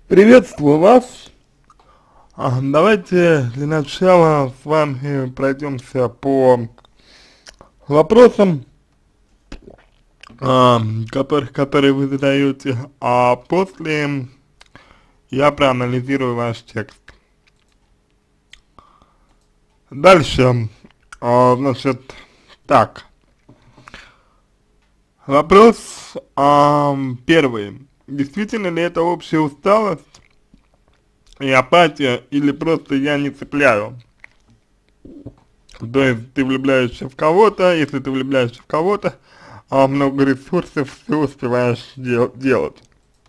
Приветствую вас. Давайте для начала с вами пройдемся по вопросам, которые вы задаете, а после я проанализирую ваш текст. Дальше, значит, так, вопрос первый. Действительно ли это общая усталость и апатия, или просто я не цепляю? То есть ты влюбляешься в кого-то, если ты влюбляешься в кого-то, много ресурсов все успеваешь делать.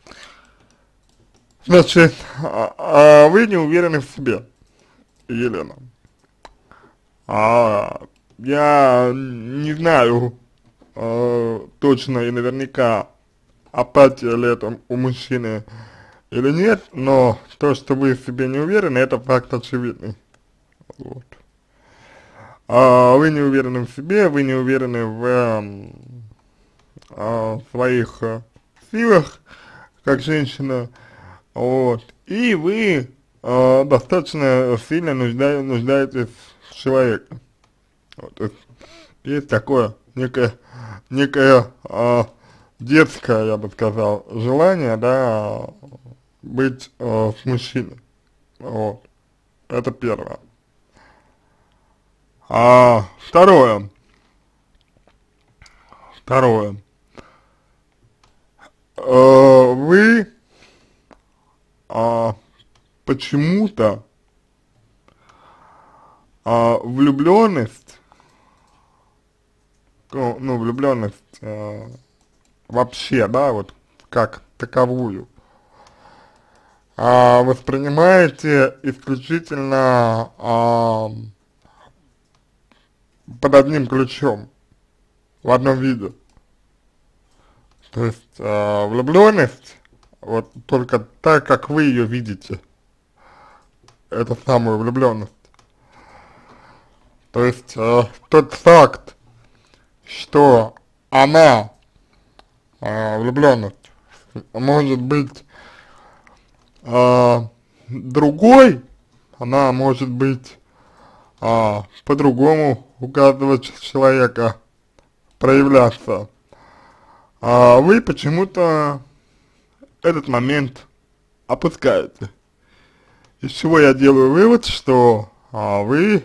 Значит, вы не уверены в себе, Елена. А, я не знаю точно и наверняка, апатия ли это у мужчины или нет, но то, что вы в себе не уверены, это факт очевидный. Вот. Вы не уверены в себе, вы не уверены в своих силах, как женщина, вот, и вы достаточно сильно нуждаетесь в человеке. Вот, то есть такое некое детское, я бы сказал, желание, да, быть с мужчиной. Вот, это первое. Второе, второе. Вы почему-то влюбленность, ну, влюбленность вообще, да, вот как таковую, воспринимаете исключительно под одним ключом, в одном виде. То есть влюбленность, вот только так, как вы ее видите, это самую влюбленность. То есть тот факт, что она, влюбленность, может быть другой, она может быть по-другому у каждого человека проявляться. Вы почему-то этот момент опускаете. Из чего я делаю вывод, что вы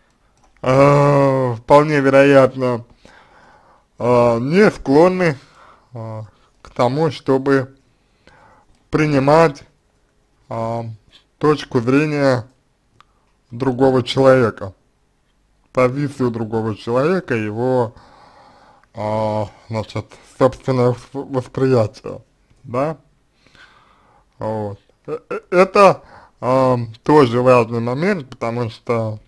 вполне вероятно не склонны к тому, чтобы принимать точку зрения другого человека, позицию другого человека, его, значит, собственное восприятие, да, вот. Это тоже важный момент, потому что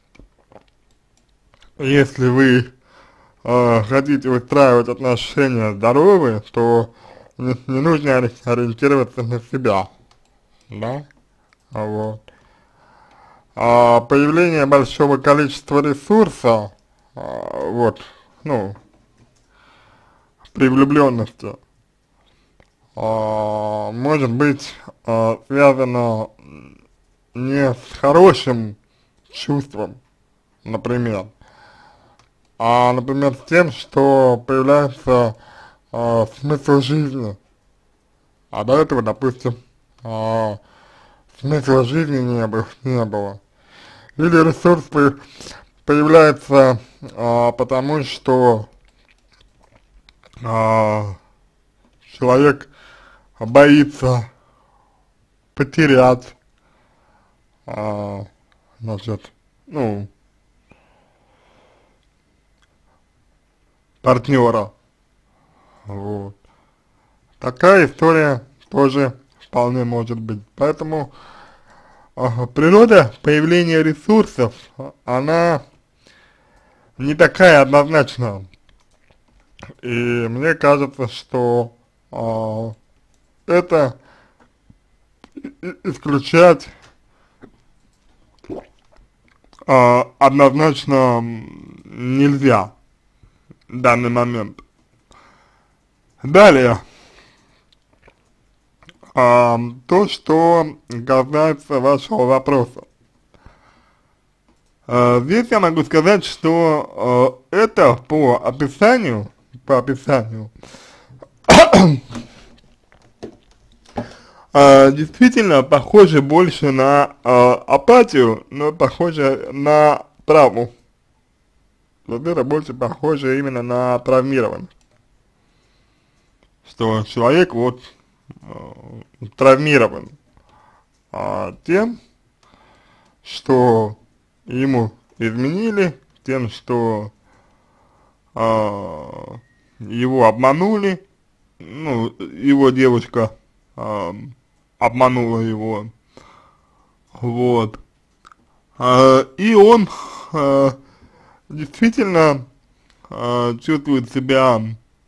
если вы хотите выстраивать отношения здоровые, то не нужно ориентироваться на себя, да, вот. Появление большого количества ресурса, вот, ну, при влюбленности, может быть связано не с хорошим чувством, например, например, с тем, что появляется смысл жизни, а до этого, допустим, смысла жизни не было. Или ресурс появляется потому, что человек боится потерять, значит, ну, партнера. Вот. Такая история тоже вполне может быть. Поэтому природа появления ресурсов, она не такая однозначная. И мне кажется, что это исключать однозначно нельзя в данный момент. Далее, То, что касается вашего вопроса. Здесь я могу сказать, что это по описанию, действительно похоже больше на апатию, но похоже на травму. Вот это больше похоже именно на травмированность. Что человек вот травмирован тем, что ему изменили, тем, что его обманули, ну, его девушка обманула его, вот, и он действительно чувствует себя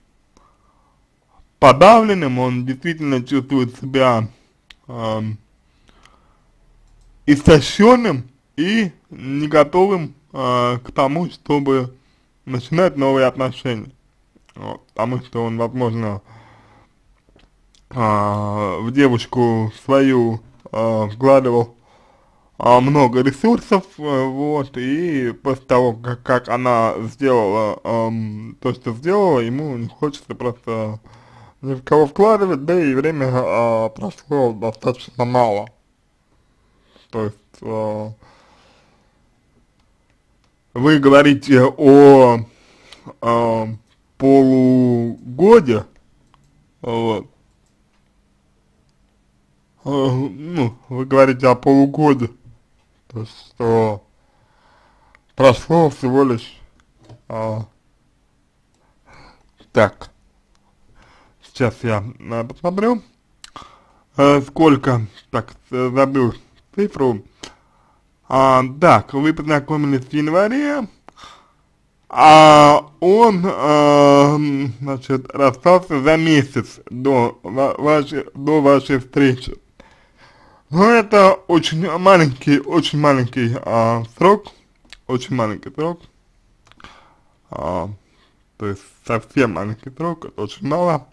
подавленным, он действительно чувствует себя истощенным и не готовым к тому, чтобы начинать новые отношения. Вот, потому что он, возможно, в девушку свою вкладывал много ресурсов, вот, и после того, как она сделала то, что сделала, ему не хочется просто ни в кого вкладывать, да и время прошло достаточно мало. То есть вы говорите о полугоде, вот, ну, вы говорите о полугоде, то есть, что прошло всего лишь, так, сейчас я посмотрю, сколько, так, забыл цифру, так, вы познакомились в январе, а он, значит, расстался за месяц до вашей встречи. Ну, это очень маленький срок, очень маленький срок, то есть совсем маленький срок, это очень мало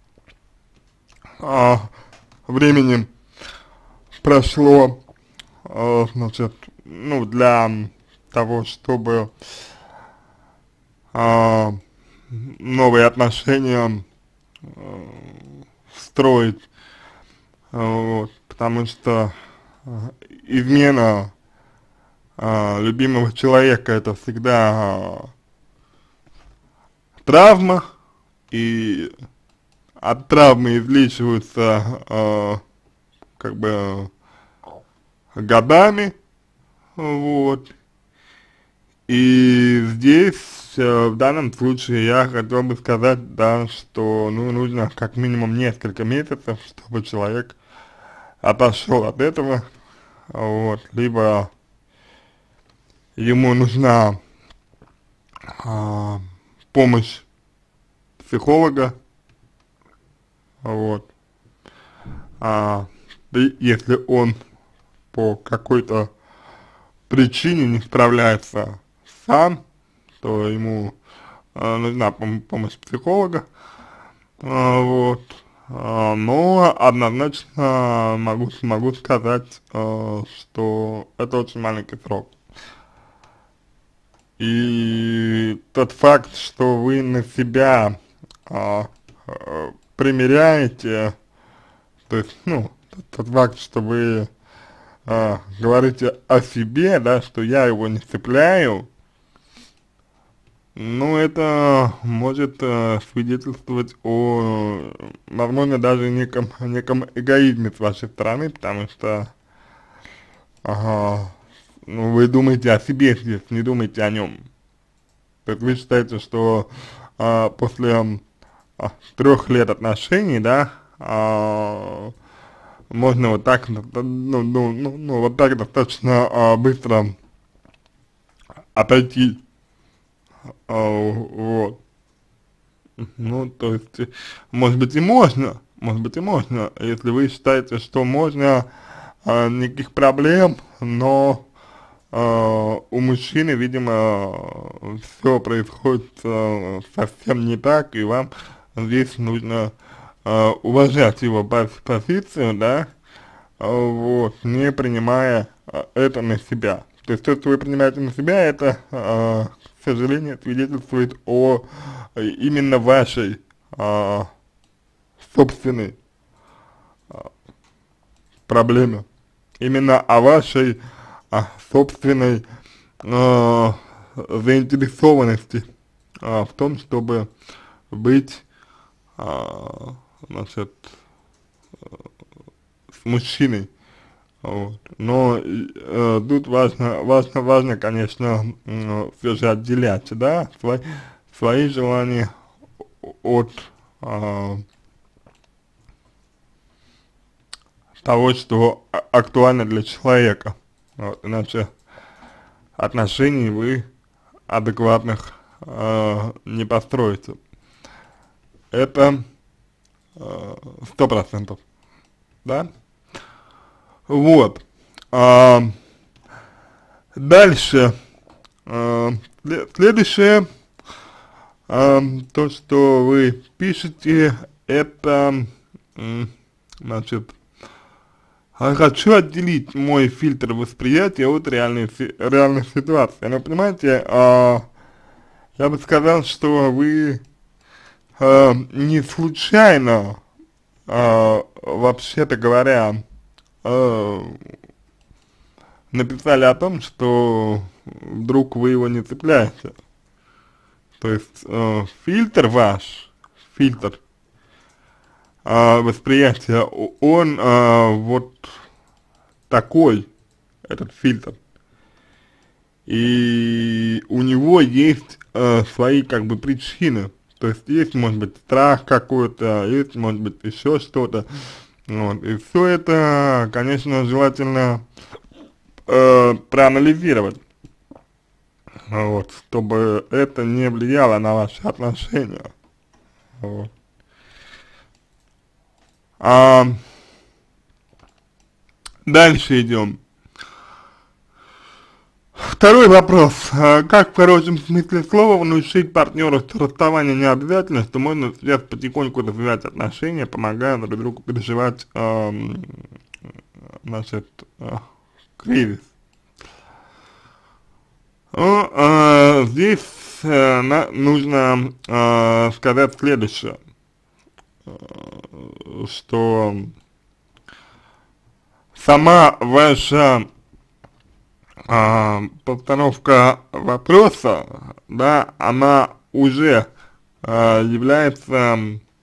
времени прошло, значит, ну, для того, чтобы новые отношения строить, вот, потому что измена любимого человека это всегда травма, и от травмы излечиваются как бы годами, вот, и здесь в данном случае я хотел бы сказать, да, что, ну, нужно как минимум несколько месяцев, чтобы человек отошел от этого, вот, либо ему нужна помощь психолога, вот, если он по какой-то причине не справляется сам, то ему нужна помощь психолога, вот, но однозначно могу сказать, что это очень маленький срок. И тот факт, что вы на себя примеряете, то есть, ну, тот факт, что вы говорите о себе, да, что я его не цепляю, ну, это может свидетельствовать о, возможно, даже неком эгоизме с вашей стороны, потому что, ну, вы думаете о себе здесь, не думаете о нем. То есть вы считаете, что после 3 лет отношений, да, можно вот так, ну, вот так достаточно быстро отойти, вот. Ну, то есть, может быть и можно, если вы считаете, что можно, никаких проблем, но у мужчины, видимо, все происходит совсем не так, и вам здесь нужно уважать его позицию, да, вот, не принимая это на себя. То есть то, что вы принимаете на себя, это, к сожалению, свидетельствует о именно вашей собственной проблеме, именно о вашей собственной заинтересованности в том, чтобы быть, значит, с мужчиной. Вот. Но тут важно, конечно, все же отделять, да, свои желания от того, что актуально для человека. Вот. Иначе отношений вы адекватных не построите. Это 100%, да? Вот. Дальше. Следующее, то, что вы пишете, это, значит, хочу отделить мой фильтр восприятия от реальной ситуации. Ну, понимаете, я бы сказал, что вы не случайно, вообще-то говоря, написали о том, что вдруг вы его не цепляете. То есть фильтр восприятия, он вот такой, этот фильтр. И у него есть свои как бы причины. То есть есть, может быть, страх какой-то, есть, может быть, еще что-то. Вот. И все это, конечно, желательно проанализировать, вот, чтобы это не влияло на ваши отношения. Вот. Дальше идем. Второй вопрос. Как в хорошем смысле слова внушить партнеру, что расставание не обязательно, что можно сейчас потихоньку развивать отношения, помогая друг другу переживать, значит, кризис. Ну, здесь нужно сказать следующее, что сама ваша постановка вопроса, да, она уже является,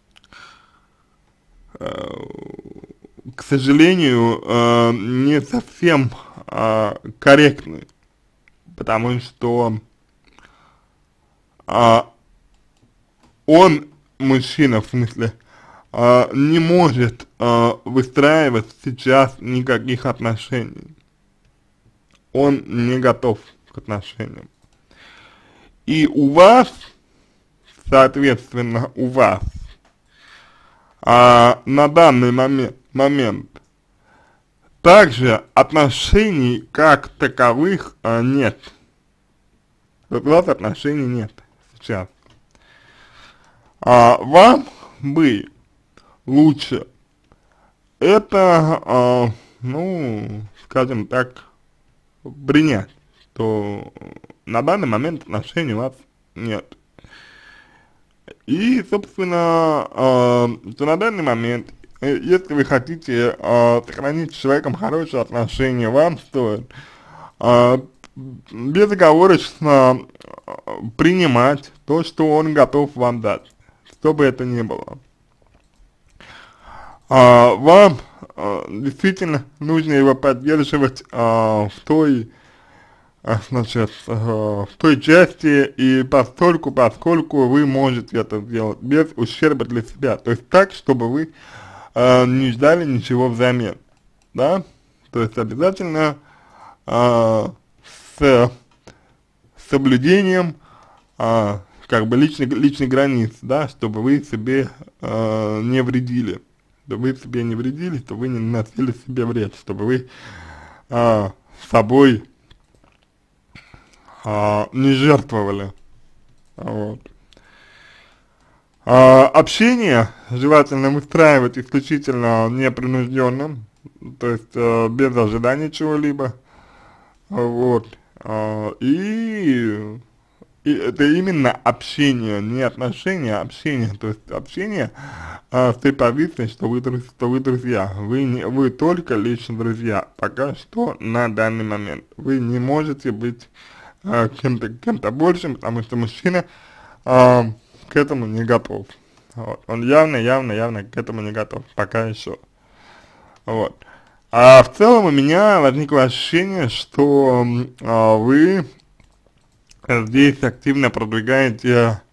к сожалению, не совсем корректной, потому что он, мужчина, в смысле, не может выстраивать сейчас никаких отношений. Он не готов к отношениям. И у вас, соответственно, на данный момент также отношений как таковых нет. У вас отношений нет сейчас. Вам бы лучше это, ну, скажем так, принять, что на данный момент отношений у вас нет. И, собственно, что на данный момент, если вы хотите сохранить с человеком хорошие отношения, вам стоит безоговорочно принимать то, что он готов вам дать, что бы это ни было. Вам действительно нужно его поддерживать в той, значит, в той части и поскольку вы можете это сделать без ущерба для себя, то есть так, чтобы вы не ждали ничего взамен, да, то есть обязательно с соблюдением как бы личных границ, да, чтобы вы себе не вредили. Чтобы вы себе не вредили, чтобы вы не наносили себе вред, чтобы вы собой не жертвовали. Вот. Общение желательно выстраивать исключительно непринужденно, то есть без ожидания чего-либо, вот, и это именно общение, не отношения, а общение, то есть общение с той позицией, что вы друзья, вы только лишь друзья, пока что на данный момент, вы не можете быть кем-то большим, потому что мужчина к этому не готов. Вот. Он явно к этому не готов, пока еще. Вот. А в целом у меня возникло ощущение, что вы здесь активно продвигаете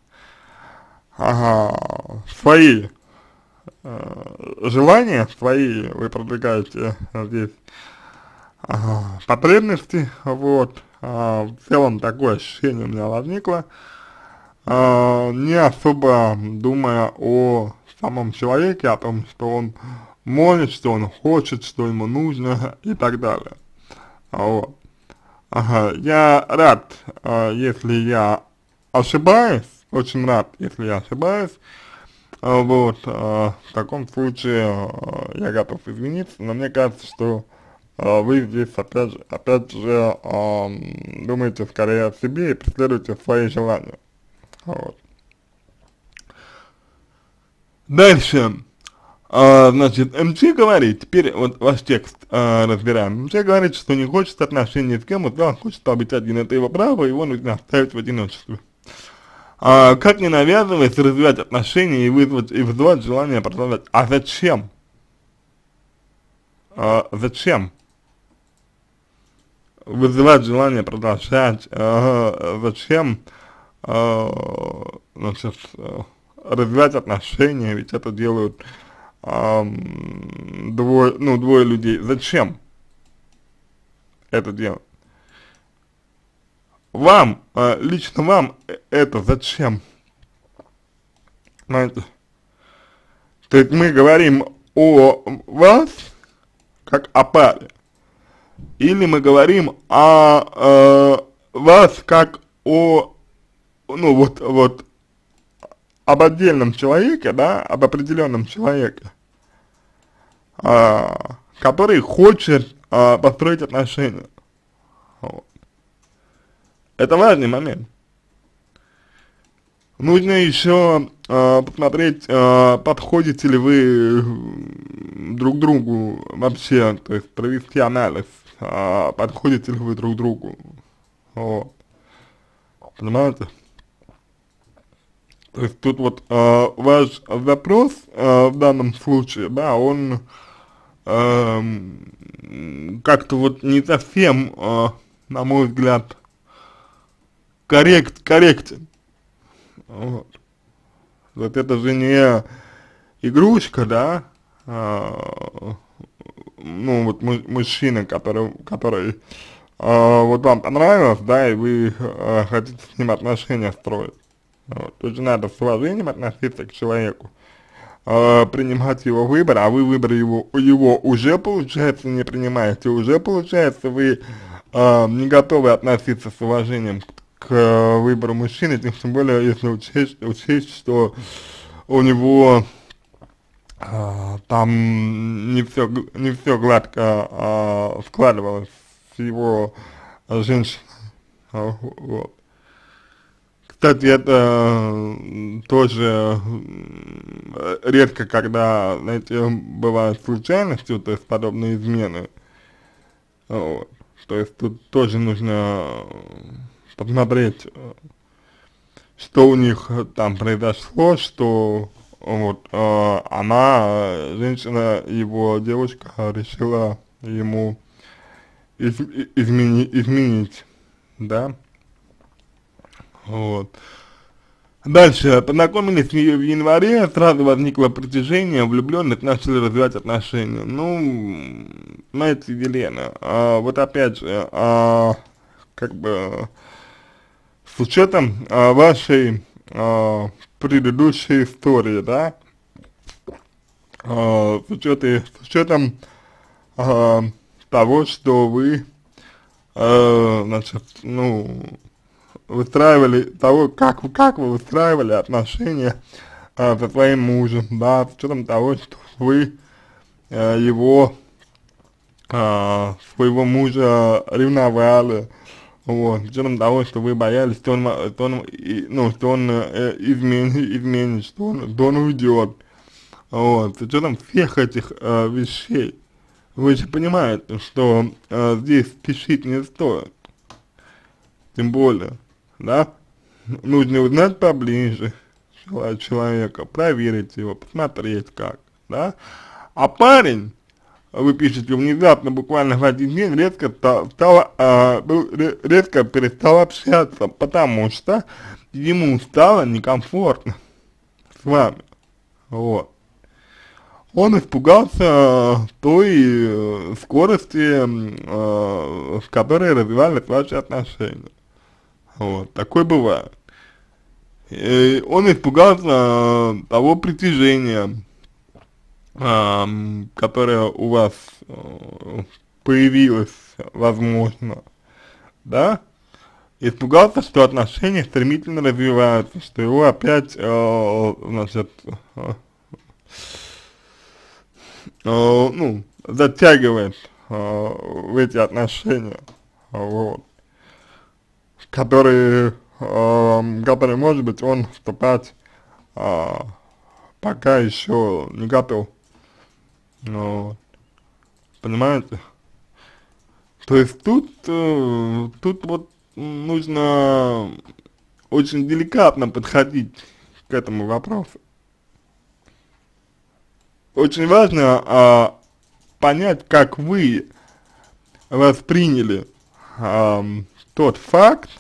свои желания, свои вы продвигаете здесь потребности, вот. В целом такое ощущение у меня возникло. Не особо думая о самом человеке, о том, что он может, что он хочет, что ему нужно и так далее. Вот. Я рад, если я ошибаюсь, очень рад, если я ошибаюсь. Вот, в таком случае я готов извиниться, но мне кажется, что вы здесь опять же думаете скорее о себе и преследуете свои желания. Вот. Дальше, значит, МЧ говорит, теперь вот ваш текст разбираем. МЧ говорит, что не хочет отношений с кем, да, хочет побыть один, это его право, его нужно оставить в одиночестве. Как не навязываясь развивать отношения и вызывать желание продолжать. А зачем? Зачем вызывать желание продолжать? Зачем значит, развивать отношения, ведь это делают двое людей. Зачем это делать? Вам, лично вам это зачем? Знаете? То есть мы говорим о вас, как о паре, или мы говорим о вас, как о, ну вот, об отдельном человеке, да, об определенном человеке, который хочет построить отношения. Вот. Это важный момент. Нужно еще посмотреть, подходите ли вы друг другу вообще, то есть провести анализ, подходите ли вы друг другу. Вот. Понимаете? То есть тут вот ваш запрос в данном случае, да, он как-то вот не совсем, на мой взгляд, корректен. Вот. Вот это же не игрушка, да, ну вот мужчина, который вот вам понравился, да, и вы хотите с ним отношения строить. Вот. Тут же надо с уважением относиться к человеку, принимать его выбор, а вы выбор его уже, получается, не принимаете, уже, получается, вы не готовы относиться с уважением к выбору мужчины, тем более, если учесть, что у него там не все гладко складывалось с его женщиной. Вот. Кстати, это тоже редко, когда, знаете, бывают случайностью, то есть подобные измены. Вот. То есть тут тоже нужно посмотреть, что у них там произошло, что вот женщина, его девушка решила ему изменить, да. Вот. Дальше, познакомились в январе, сразу возникло притяжение, влюбленных начали развивать отношения. Ну, знаете, Елена, вот опять же, как бы с учетом вашей предыдущей истории, да, с учетом того, что вы, значит, ну, как вы выстраивали отношения со своим мужем, да, с учетом того, что вы его, своего мужа ревновали, вот, с учетом того, что вы боялись, что он изменит, что он уйдет, вот, с учетом всех этих вещей. Вы же понимаете, что здесь спешить не стоит, тем более, да, нужно узнать поближе человека, проверить его, посмотреть как, да, а парень, вы пишете, внезапно, буквально в один день резко резко перестал общаться, потому что ему стало некомфортно с вами, вот. Он испугался той скорости, с которой развивались ваши отношения. Вот, такое бывает. И он испугался того притяжения, которое у вас появилось, возможно, да? Испугался, что отношения стремительно развиваются, что его опять, значит, ну, затягивает в эти отношения, вот, которые, может быть, он вступать пока еще не готов, вот, понимаете? То есть тут вот нужно очень деликатно подходить к этому вопросу. Очень важно понять, как вы восприняли тот факт,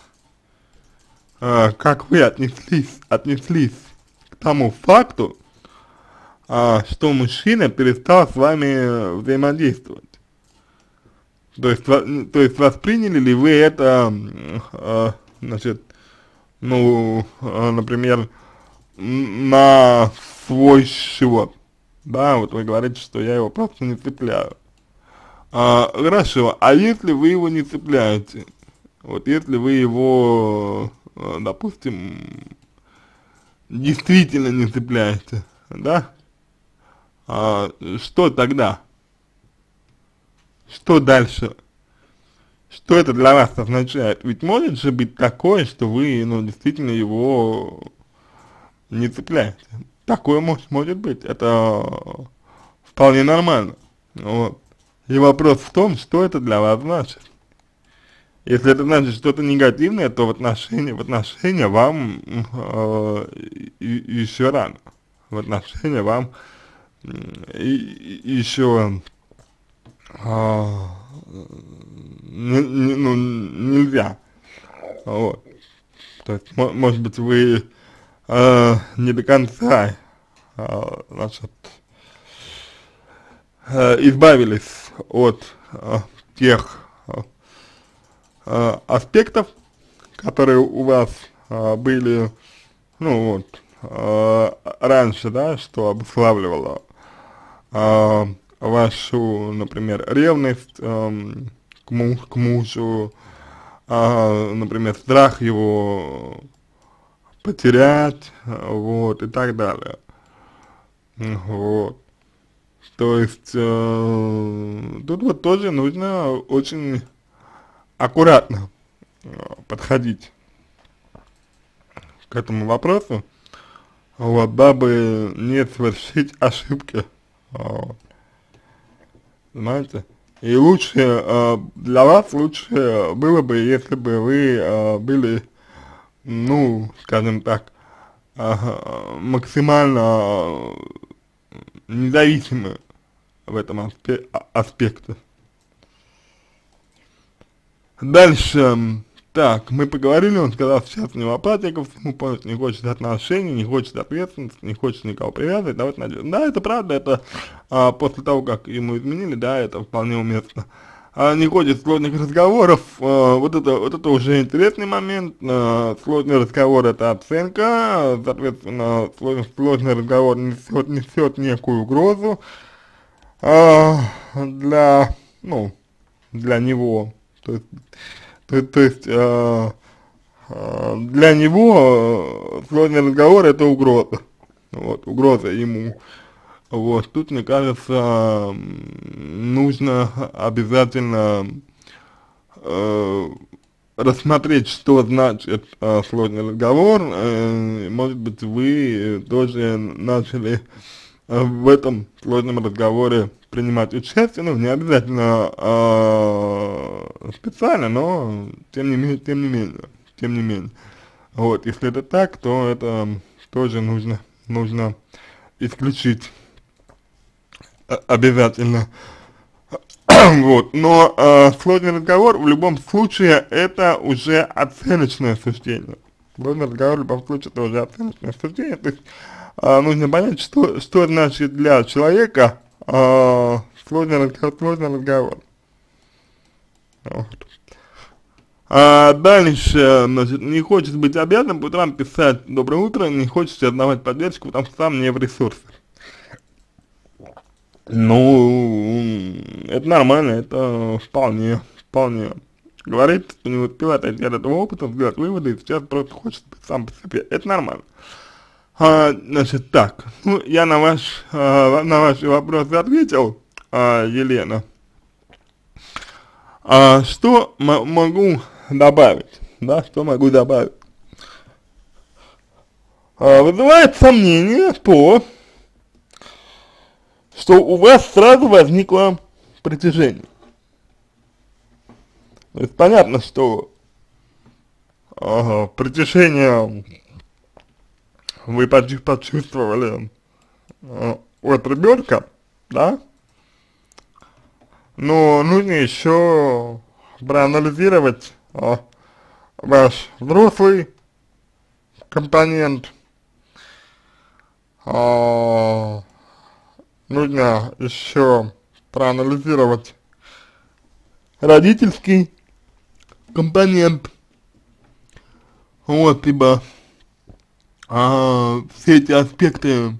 как вы отнеслись к тому факту, что мужчина перестал с вами взаимодействовать. То есть восприняли ли вы это, значит, ну, например, на свой счет? Да, вот вы говорите, что я его просто не цепляю. Хорошо, а если вы его не цепляете? Вот если вы его, допустим, действительно не цепляете, да? Что тогда? Что дальше? Что это для вас означает? Ведь может же быть такое, что вы, ну, действительно его не цепляете. Такое может быть, это вполне нормально, вот. И вопрос в том, что это для вас значит. Если это значит что-то негативное, то в отношения вам еще рано. В отношения вам еще ну, нельзя, вот. То есть, может быть, вы не до конца, значит, избавились от тех аспектов, которые у вас были, ну вот, раньше, да, что обуславливало вашу, например, ревность к мужу, например, страх его потерять, вот, и так далее, вот. То есть, тут вот тоже нужно очень аккуратно подходить к этому вопросу, вот, дабы не совершить ошибки, вот, понимаете? И лучше, для вас лучше было бы, если бы вы были, ну, скажем так, максимально независимы в этом аспекте. Дальше, так, мы поговорили, он сказал, сейчас у него апатия ко всему, полностью не хочет отношений, не хочет ответственности, не хочет никого привязывать, давать надежду. Да, это правда, это после того, как ему изменили, да, это вполне уместно. Не хочет сложных разговоров, вот это уже интересный момент, сложный разговор это оценка, соответственно, сложный разговор несет некую угрозу для, ну, для него, то есть для него сложный разговор это угроза, вот, угроза ему. Вот, тут, мне кажется, нужно обязательно э, рассмотреть, что значит сложный разговор. Может быть, вы тоже начали в этом сложном разговоре принимать участие, ну, не обязательно специально, но тем не менее. Вот, если это так, то это тоже нужно исключить обязательно. Вот, но сложный разговор в любом случае это уже оценочное суждение. Сложный разговор в любом случае это уже оценочное суждение, то есть нужно понять, что значит для человека сложный разговор. Вот. Дальше, значит, не хочет быть обязан по утрам писать «Доброе утро», не хочет отдавать поддержку, потому что сам не в ресурсах. Ну, это нормально, это вполне говорит, что не успел отойти от этого опыта, сделать выводы, и сейчас просто хочет быть сам по себе. Это нормально. Значит, так, ну, я на ваши вопросы ответил, Елена. Что могу добавить, да, что могу добавить? Вызывает сомнение то, что у вас сразу возникло притяжение. То есть понятно, что притяжение вы почувствовали от ребенка, да? Но нужно еще проанализировать ваш взрослый компонент. Нужно еще проанализировать родительский компонент. Вот, ибо все эти аспекты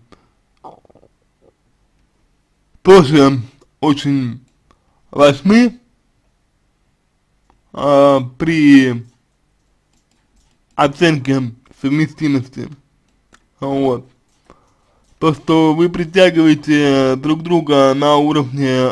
тоже очень важны при оценке совместимости. Вот. То, что вы притягиваете друг друга на уровне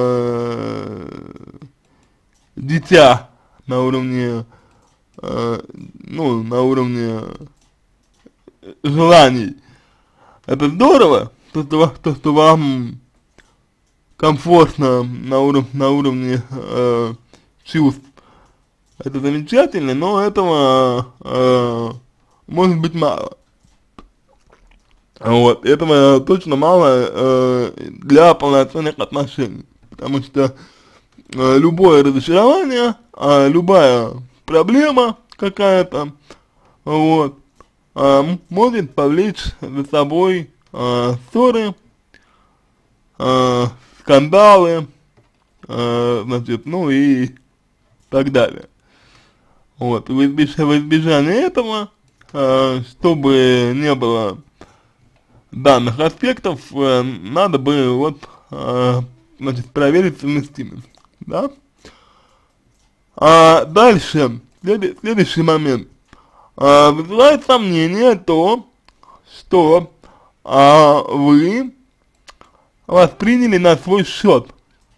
дитя, на уровне, ну, на уровне желаний. Это здорово, то, что вам комфортно на уровне чувств. Это замечательно, но этого может быть мало. Вот, этого точно мало для полноценных отношений, потому что любое разочарование, любая проблема какая-то, вот, может повлечь за собой ссоры, скандалы, значит, ну и так далее. Вот, в избежание этого, чтобы не было данных аспектов, надо бы вот, значит, проверить совместимость, да? Дальше, следующий момент. Вызывает сомнение то, что вы восприняли на свой счет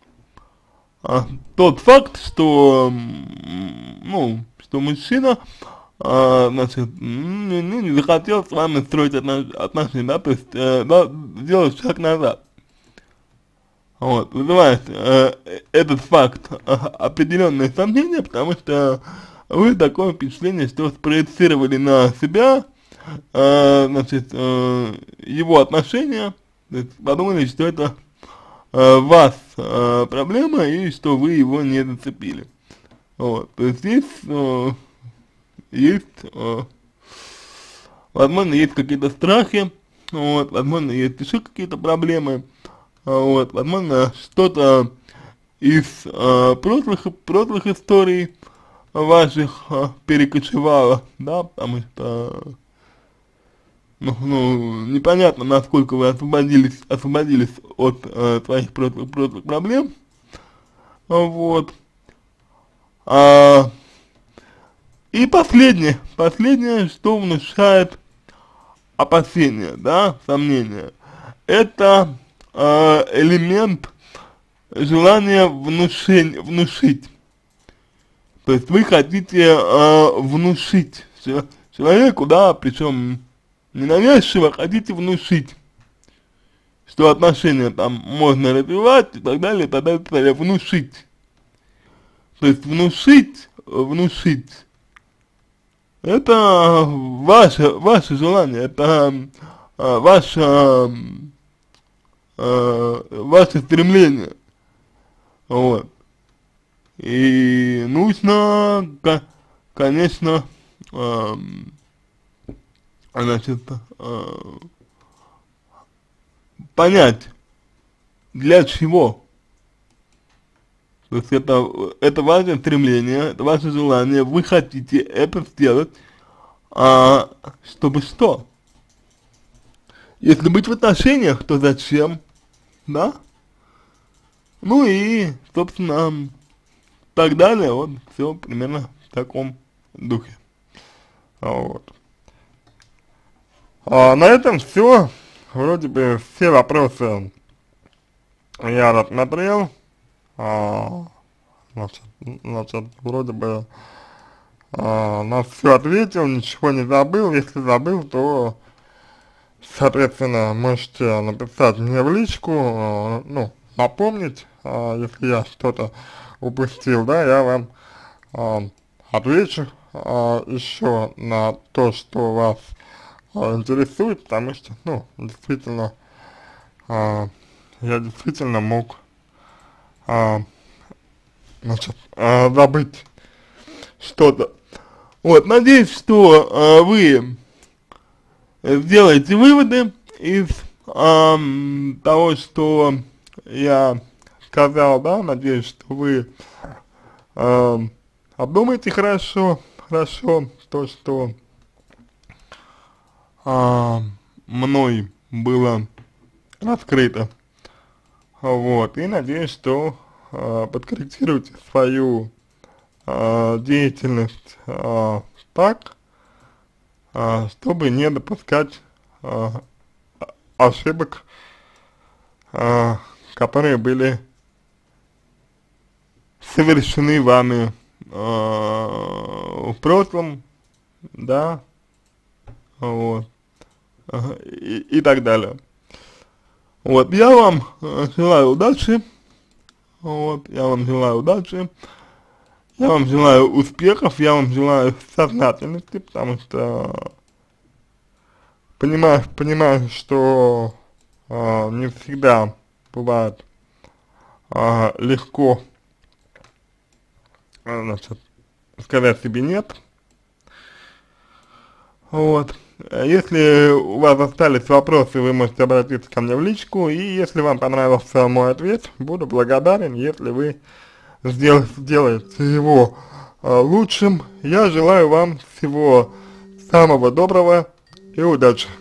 тот факт, что, ну, что мужчина значит, не захотел с вами строить отношения, да, то есть, да, сделать шаг назад. Вот, вызывает этот факт определенные сомнения, потому что вы такое впечатление, что спроецировали на себя, значит, его отношения, то есть подумали, что это вас проблема и что вы его не зацепили. Вот, то есть здесь есть, возможно, есть какие-то страхи, вот, возможно, есть еще какие-то проблемы, вот, возможно, что-то из прошлых историй ваших перекочевало, да, потому что, ну, непонятно, насколько вы освободились от своих прошлых проблем, вот. И последнее, что внушает опасения, да, сомнения, это элемент желания внушить. То есть вы хотите внушить человеку, да, причем ненавязчиво хотите внушить, что отношения там можно развивать и так далее, и так далее, и так далее, внушить. То есть внушить, это ваше желание, это ваше стремление, вот. И нужно, конечно, значит, понять, для чего. То есть это ваше стремление, это ваше желание, вы хотите это сделать, чтобы что? Если быть в отношениях, то зачем, да? Ну и, собственно, так далее, вот, все примерно в таком духе. Вот. На этом все. Вроде бы все вопросы я рассмотрел. Значит, вроде бы на все ответил, ничего не забыл. Если забыл, то, соответственно, можете написать мне в личку, ну, напомнить, если я что-то упустил, да, я вам отвечу еще на то, что вас интересует, потому что, ну, действительно, я действительно мог, значит, забыть что-то. Вот, надеюсь, что вы сделаете выводы из того, что я сказал, да, надеюсь, что вы обдумайте хорошо то, что мной было раскрыто, вот, и надеюсь, что подкорректируйте свою деятельность так, чтобы не допускать ошибок, которые были совершены вами в прошлом, да, вот, и так далее. Вот, я вам желаю удачи, вот, я вам желаю удачи, я вам желаю успехов, я вам желаю сознательности, потому что понимаю, что не всегда бывает легко, значит, сказать себе нет. Вот. Если у вас остались вопросы, вы можете обратиться ко мне в личку, и если вам понравился мой ответ, буду благодарен, если вы сделаете его лучшим. Я желаю вам всего самого доброго и удачи.